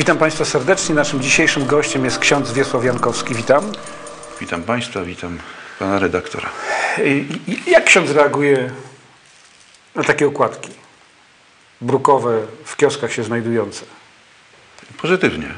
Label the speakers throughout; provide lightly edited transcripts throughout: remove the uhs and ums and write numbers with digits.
Speaker 1: Witam Państwa serdecznie. Naszym dzisiejszym gościem jest ksiądz Wiesław Jankowski. Witam.
Speaker 2: Witam Państwa, witam Pana redaktora.
Speaker 1: Jak ksiądz reaguje na takie okładki brukowe, w kioskach się znajdujące?
Speaker 2: Pozytywnie.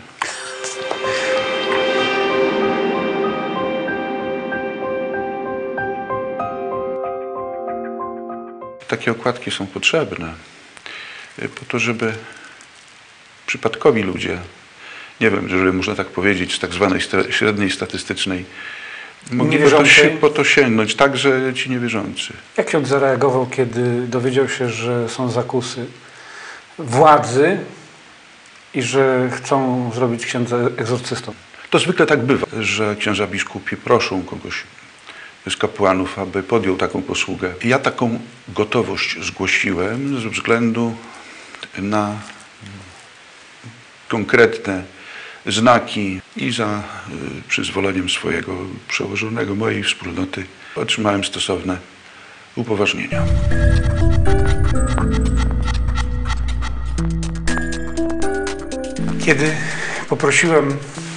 Speaker 2: Takie okładki są potrzebne po to, żeby przypadkowi ludzie, nie wiem, jeżeli można tak powiedzieć, z tak zwanej średniej statystycznej, mogli po to sięgnąć, także ci niewierzący.
Speaker 1: Jak ksiądz zareagował, kiedy dowiedział się, że są zakusy władzy i że chcą zrobić księdza egzorcystą?
Speaker 2: To zwykle tak bywa, że księża biskupi proszą kogoś z kapłanów, aby podjął taką posługę. Ja taką gotowość zgłosiłem ze względu na konkretne znaki i za przyzwoleniem swojego przełożonego, mojej wspólnoty, otrzymałem stosowne upoważnienia.
Speaker 1: Kiedy poprosiłem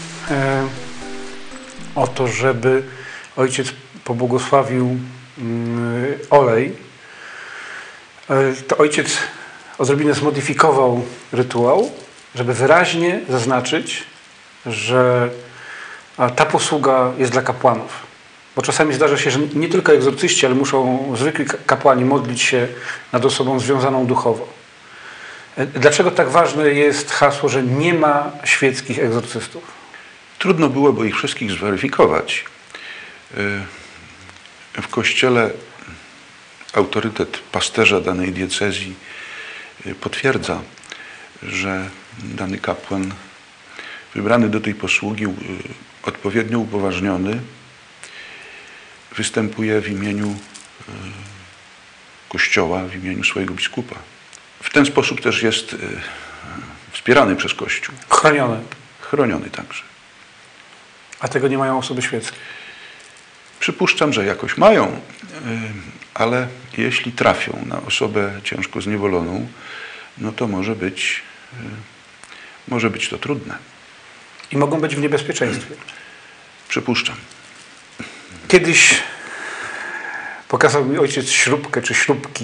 Speaker 1: o to, żeby ojciec pobłogosławił olej, to ojciec odrobinę zmodyfikował rytuał, żeby wyraźnie zaznaczyć, że ta posługa jest dla kapłanów. Bo czasami zdarza się, że nie tylko egzorcyści, ale muszą zwykli kapłani modlić się nad osobą związaną duchowo. Dlaczego tak ważne jest hasło, że nie ma świeckich egzorcystów?
Speaker 2: Trudno byłoby ich wszystkich zweryfikować. W Kościele autorytet pasterza danej diecezji potwierdza, że dany kapłan wybrany do tej posługi, odpowiednio upoważniony, występuje w imieniu Kościoła, w imieniu swojego biskupa. W ten sposób też jest wspierany przez Kościół.
Speaker 1: Chroniony.
Speaker 2: Chroniony także.
Speaker 1: A tego nie mają osoby świeckie?
Speaker 2: Przypuszczam, że jakoś mają, ale jeśli trafią na osobę ciężko zniewoloną, no to może być to trudne.
Speaker 1: I mogą być w niebezpieczeństwie.
Speaker 2: Przypuszczam.
Speaker 1: Kiedyś pokazał mi ojciec śrubkę czy śrubki,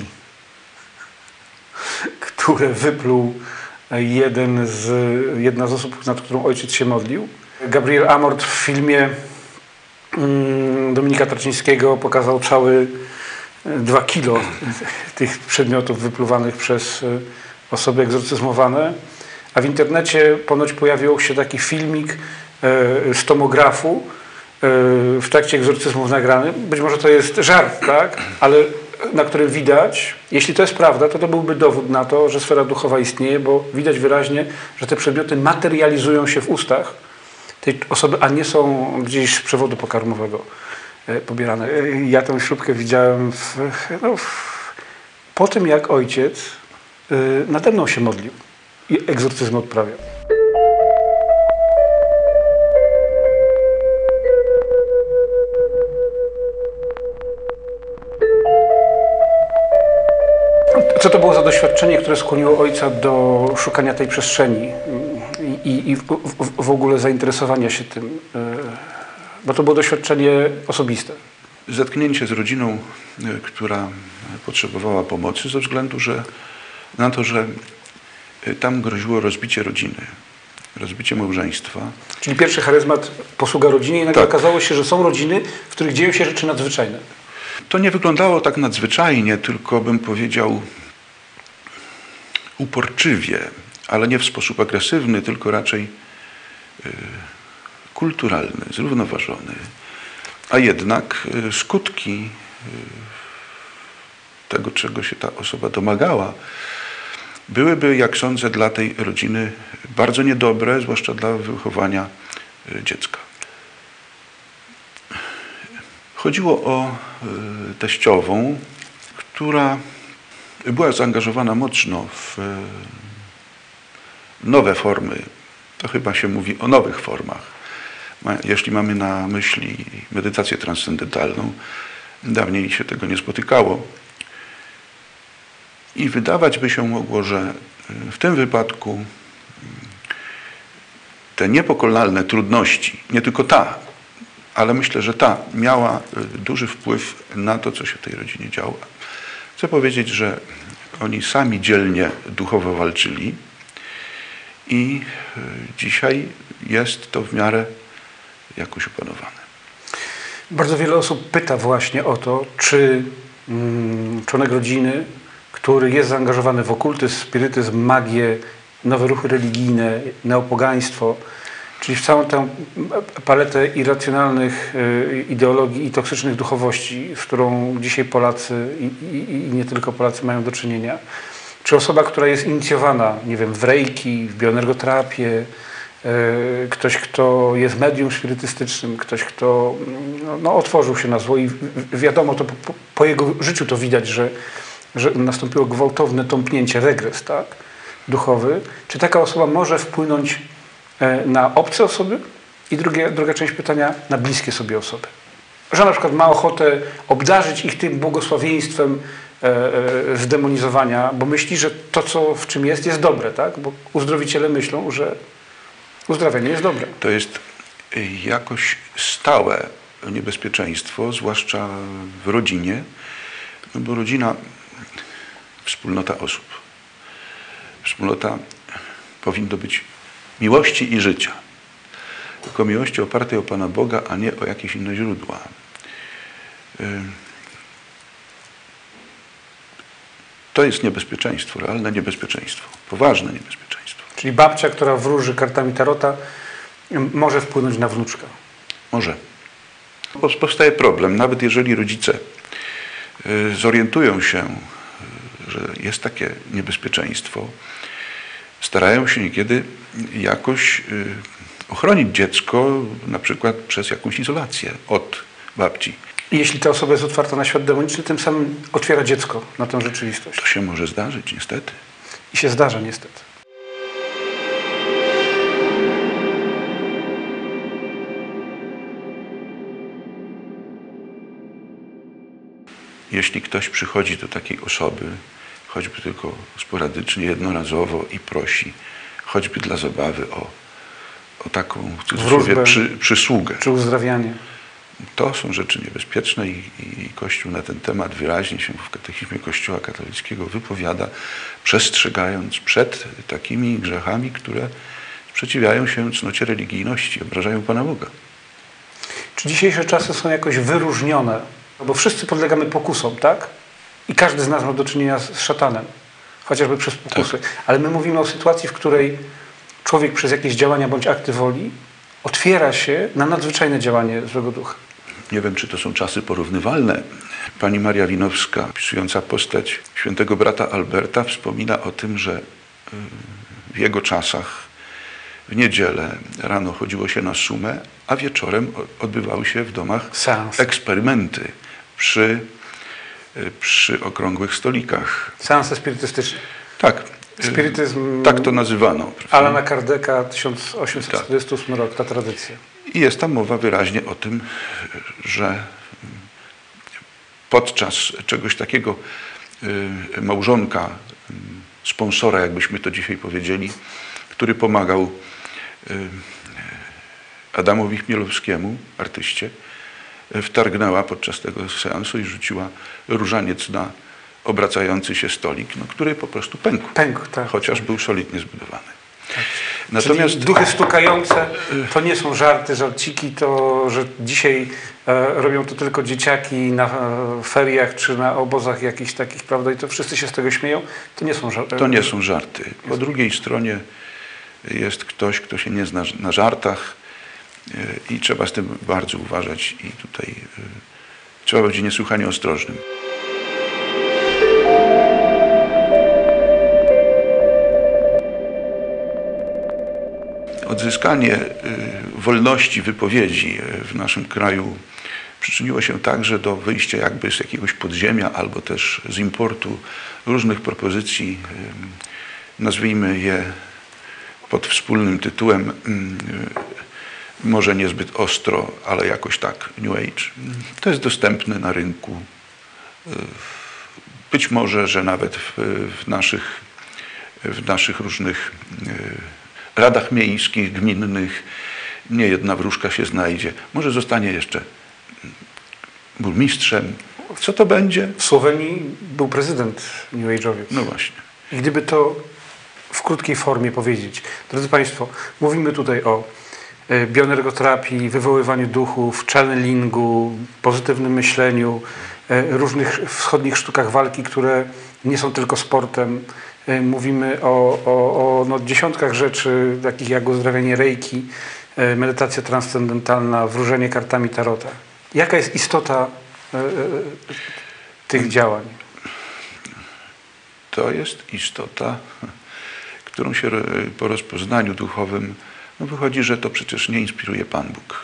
Speaker 1: które wypluł jedna z osób, nad którą ojciec się modlił. Gabriel Amort w filmie Dominika Tarczyńskiego pokazał całe 2 kilo tych przedmiotów wypluwanych przez osoby egzorcyzmowane, a w internecie ponoć pojawił się taki filmik z tomografu w trakcie egzorcyzmów nagrany. Być może to jest żart, tak? Ale na którym widać, jeśli to jest prawda, to byłby dowód na to, że sfera duchowa istnieje, bo widać wyraźnie, że te przedmioty materializują się w ustach tej osoby, a nie są gdzieś z przewodu pokarmowego pobierane. Ja tę śrubkę widziałem po tym, jak ojciec nade mną się modlił i egzorcyzm odprawiał. Co to było za doświadczenie, które skłoniło ojca do szukania tej przestrzeni i w ogóle zainteresowania się tym? Bo to było doświadczenie osobiste.
Speaker 2: Zetknięcie z rodziną, która potrzebowała pomocy ze względu na to, że tam groziło rozbicie rodziny, rozbicie małżeństwa.
Speaker 1: Czyli pierwszy charyzmat posługa rodzinie i nagle okazało się, że są rodziny, w których dzieją się rzeczy nadzwyczajne.
Speaker 2: To nie wyglądało tak nadzwyczajnie, tylko bym powiedział uporczywie, ale nie w sposób agresywny, tylko raczej kulturalny, zrównoważony. A jednak skutki tego, czego się ta osoba domagała, byłyby, jak sądzę, dla tej rodziny bardzo niedobre, zwłaszcza dla wychowania dziecka. Chodziło o teściową, która była zaangażowana mocno w nowe formy. To chyba się mówi o nowych formach. Jeśli mamy na myśli medytację transcendentalną, dawniej się tego nie spotykało. I wydawać by się mogło, że w tym wypadku te niepokonalne trudności, nie tylko ta, ale myślę, że ta miała duży wpływ na to, co się w tej rodzinie działo. Chcę powiedzieć, że oni sami dzielnie duchowo walczyli i dzisiaj jest to w miarę jakoś opanowane.
Speaker 1: Bardzo wiele osób pyta właśnie o to, czy członek rodziny, który jest zaangażowany w okultyzm, spirytyzm, magię, nowe ruchy religijne, neopogaństwo, czyli w całą tę paletę irracjonalnych ideologii i toksycznych duchowości, z którą dzisiaj Polacy i nie tylko Polacy mają do czynienia. Czy osoba, która jest inicjowana, nie wiem, w reiki, w bioenergoterapię, ktoś, kto jest medium spirytystycznym, ktoś, kto otworzył się na zło i wiadomo, to po jego życiu to widać, że nastąpiło gwałtowne tąpnięcie, regres, tak, duchowy. Czy taka osoba może wpłynąć na obce osoby? I druga część pytania, na bliskie sobie osoby. Że na przykład ma ochotę obdarzyć ich tym błogosławieństwem zdemonizowania, bo myśli, że to, co w czym jest dobre, tak? Bo uzdrowiciele myślą, że uzdrawianie jest dobre.
Speaker 2: To jest jakoś stałe niebezpieczeństwo, zwłaszcza w rodzinie, no bo rodzina, wspólnota osób. Wspólnota powinno być miłości i życia. Tylko miłości opartej o Pana Boga, a nie o jakieś inne źródła. To jest niebezpieczeństwo, realne niebezpieczeństwo, poważne niebezpieczeństwo.
Speaker 1: Czyli babcia, która wróży kartami tarota, może wpłynąć na wnuczka.
Speaker 2: Może. Powstaje problem, nawet jeżeli rodzice zorientują się, że jest takie niebezpieczeństwo, starają się niekiedy jakoś ochronić dziecko, na przykład przez jakąś izolację od babci.
Speaker 1: I jeśli ta osoba jest otwarta na świat demoniczny, tym samym otwiera dziecko na tę rzeczywistość.
Speaker 2: To się może zdarzyć, niestety.
Speaker 1: I się zdarza, niestety.
Speaker 2: Jeśli ktoś przychodzi do takiej osoby, choćby tylko sporadycznie, jednorazowo i prosi, choćby dla zabawy o taką, w cudzysłowie, przysługę.
Speaker 1: Czy uzdrawianie.
Speaker 2: To są rzeczy niebezpieczne i Kościół na ten temat wyraźnie się w katechizmie Kościoła katolickiego wypowiada, przestrzegając przed takimi grzechami, które sprzeciwiają się cnocie religijności, obrażają Pana Boga.
Speaker 1: Czy dzisiejsze czasy są jakoś wyróżnione? No bo wszyscy podlegamy pokusom, tak? I każdy z nas ma do czynienia z szatanem, chociażby przez pokusy. Tak. Ale my mówimy o sytuacji, w której człowiek przez jakieś działania bądź akty woli otwiera się na nadzwyczajne działanie złego ducha.
Speaker 2: Nie wiem, czy to są czasy porównywalne. Pani Maria Winowska, opisująca postać świętego brata Alberta, wspomina o tym, że w jego czasach w niedzielę rano chodziło się na sumę, a wieczorem odbywały się w domach
Speaker 1: seanse,
Speaker 2: eksperymenty przy okrągłych stolikach.
Speaker 1: Seanse spirytystyczne.
Speaker 2: Tak.
Speaker 1: Spirytyzm.
Speaker 2: Tak to nazywano.
Speaker 1: Alana Kardeka, 1848 rok, ta tradycja.
Speaker 2: I jest tam mowa wyraźnie o tym, że podczas czegoś takiego małżonka, sponsora, jakbyśmy to dzisiaj powiedzieli, który pomagał Adamowi Chmielowskiemu, artyście, wtargnęła podczas tego seansu i rzuciła różaniec na obracający się stolik, który po prostu pękł.
Speaker 1: Pękł, tak.
Speaker 2: Chociaż był solidnie zbudowany.
Speaker 1: Tak.
Speaker 2: Natomiast
Speaker 1: czyli duchy stukające to nie są żarty, żarciki, to, że dzisiaj robią to tylko dzieciaki na feriach czy na obozach jakichś takich, prawda, i to wszyscy się z tego śmieją, to nie są żarty.
Speaker 2: To nie są żarty. Po drugiej stronie jest ktoś, kto się nie zna na żartach i trzeba z tym bardzo uważać i tutaj trzeba być niesłychanie ostrożnym. Odzyskanie wolności wypowiedzi w naszym kraju przyczyniło się także do wyjścia jakby z jakiegoś podziemia albo też z importu różnych propozycji, nazwijmy je pod wspólnym tytułem, może niezbyt ostro, ale jakoś tak, New Age. To jest dostępne na rynku. Być może, że nawet w naszych różnych radach miejskich, gminnych, nie jedna wróżka się znajdzie. Może zostanie jeszcze burmistrzem. Co to będzie?
Speaker 1: W Słowenii był prezydent New Age'owiec.
Speaker 2: No właśnie.
Speaker 1: I gdyby to w krótkiej formie powiedzieć. Drodzy Państwo, mówimy tutaj o bioenergoterapii, wywoływaniu duchów, channelingu, pozytywnym myśleniu, różnych wschodnich sztukach walki, które nie są tylko sportem. Mówimy o dziesiątkach rzeczy, takich jak uzdrawianie reiki, medytacja transcendentalna, wróżenie kartami tarota. Jaka jest istota tych działań?
Speaker 2: To jest istota, którą się po rozpoznaniu duchowym wychodzi, że to przecież nie inspiruje Pan Bóg.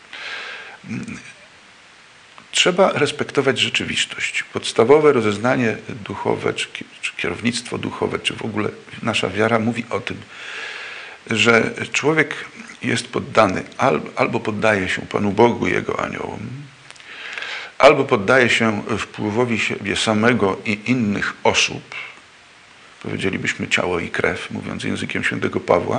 Speaker 2: Trzeba respektować rzeczywistość. Podstawowe rozeznanie duchowe, czy kierownictwo duchowe, czy w ogóle nasza wiara mówi o tym, że człowiek jest poddany, albo poddaje się Panu Bogu i Jego aniołom, albo poddaje się wpływowi siebie samego i innych osób, powiedzielibyśmy ciało i krew, mówiąc językiem świętego Pawła,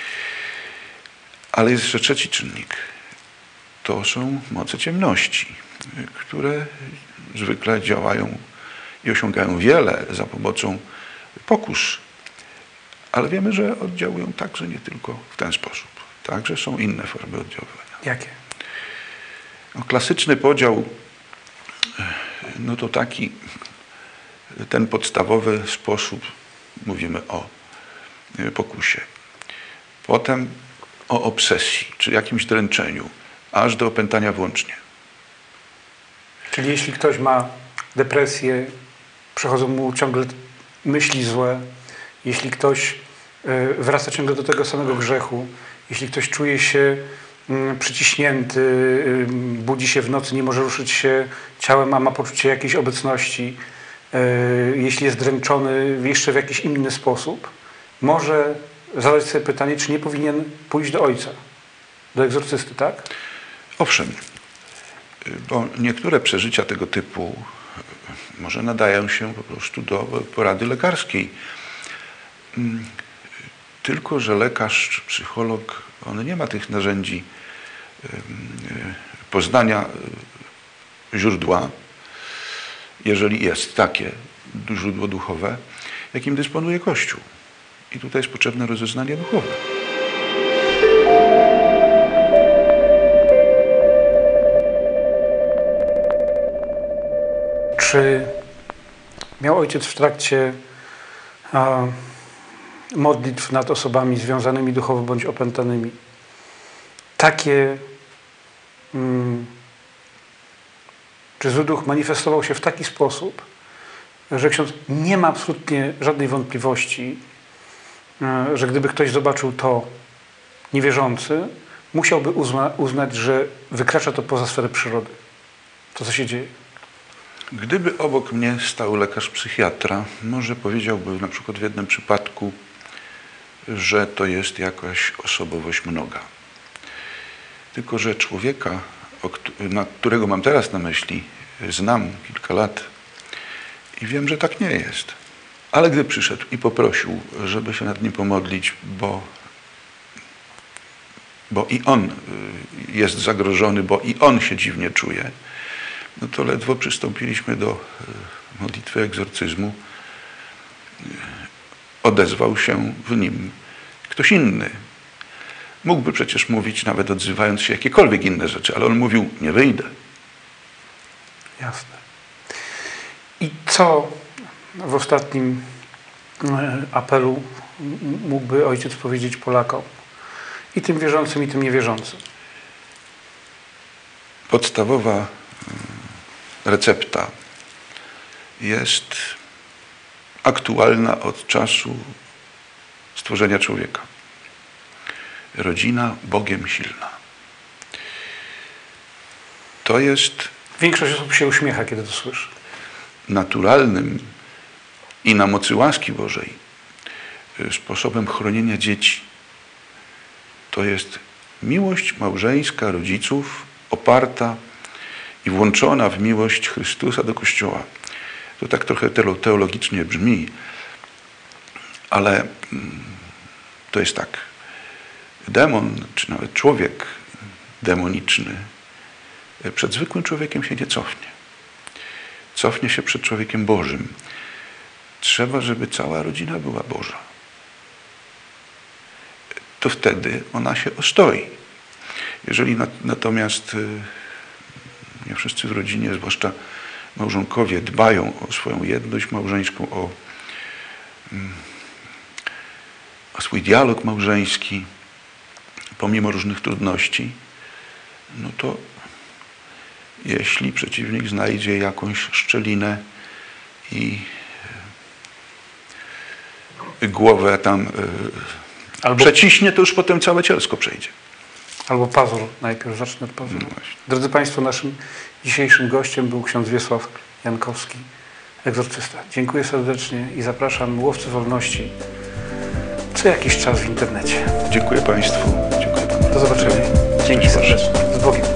Speaker 2: ale jest jeszcze trzeci czynnik. To są moce ciemności, które zwykle działają i osiągają wiele za pomocą pokus. Ale wiemy, że oddziałują także nie tylko w ten sposób. Także są inne formy oddziaływania.
Speaker 1: Jakie?
Speaker 2: Klasyczny podział to taki, ten podstawowy sposób, mówimy o pokusie. Potem o obsesji, czy jakimś dręczeniu, aż do opętania włącznie.
Speaker 1: Czyli jeśli ktoś ma depresję, przychodzą mu ciągle myśli złe, jeśli ktoś wraca ciągle do tego samego grzechu, jeśli ktoś czuje się przyciśnięty, budzi się w nocy, nie może ruszyć się ciałem, a ma poczucie jakiejś obecności, jeśli jest dręczony jeszcze w jakiś inny sposób, może zadać sobie pytanie, czy nie powinien pójść do ojca, do egzorcysty, tak?
Speaker 2: Owszem, bo niektóre przeżycia tego typu może nadają się po prostu do porady lekarskiej. Tylko że lekarz czy psycholog, on nie ma tych narzędzi poznania źródła, jeżeli jest takie źródło duchowe, jakim dysponuje Kościół. I tutaj jest potrzebne rozeznanie duchowe.
Speaker 1: Czy miał ojciec w trakcie modlitw nad osobami związanymi duchowo bądź opętanymi takie, czy zły duch manifestował się w taki sposób, że ksiądz nie ma absolutnie żadnej wątpliwości, że gdyby ktoś zobaczył to niewierzący, musiałby uznać, że wykracza to poza sferę przyrody. To, co się dzieje.
Speaker 2: Gdyby obok mnie stał lekarz psychiatra, może powiedziałby na przykład w jednym przypadku, że to jest jakaś osobowość mnoga. Tylko że człowieka, którego mam teraz na myśli, znam kilka lat i wiem, że tak nie jest. Ale gdy przyszedł i poprosił, żeby się nad nim pomodlić, bo i on jest zagrożony, bo i on się dziwnie czuje, no to ledwo przystąpiliśmy do modlitwy egzorcyzmu, odezwał się w nim ktoś inny. Mógłby przecież mówić, nawet odzywając się, jakiekolwiek inne rzeczy, ale on mówił, nie wyjdę.
Speaker 1: Jasne. I co w ostatnim apelu mógłby ojciec powiedzieć Polakom? I tym wierzącym, i tym niewierzącym.
Speaker 2: Podstawowa recepta jest aktualna od czasu stworzenia człowieka. Rodzina Bogiem silna. To jest
Speaker 1: Większość osób się uśmiecha, kiedy to słyszy.
Speaker 2: Naturalnym i na mocy łaski Bożej sposobem chronienia dzieci. To jest miłość małżeńska rodziców oparta i włączona w miłość Chrystusa do Kościoła. To tak trochę teologicznie brzmi, ale to jest tak. demon, czy nawet człowiek demoniczny przed zwykłym człowiekiem się nie cofnie. Cofnie się przed człowiekiem Bożym. Trzeba, żeby cała rodzina była Boża. To wtedy ona się ostoi. Jeżeli natomiast nie wszyscy w rodzinie, zwłaszcza małżonkowie, dbają o swoją jedność małżeńską, o swój dialog małżeński, pomimo różnych trudności, no to jeśli przeciwnik znajdzie jakąś szczelinę i głowę tam przeciśnie, to już potem całe cielsko przejdzie.
Speaker 1: Albo pazur. Najpierw zacznę od pazuru.
Speaker 2: No właśnie.
Speaker 1: Drodzy Państwo, naszym dzisiejszym gościem był ksiądz Wiesław Jankowski, egzorcysta. Dziękuję serdecznie i zapraszam Łowcy Wolności co jakiś czas w internecie.
Speaker 2: Dziękuję Państwu. Dziękuję Panu.
Speaker 1: Do zobaczenia. Dzięki serdecznie. Z Bogiem.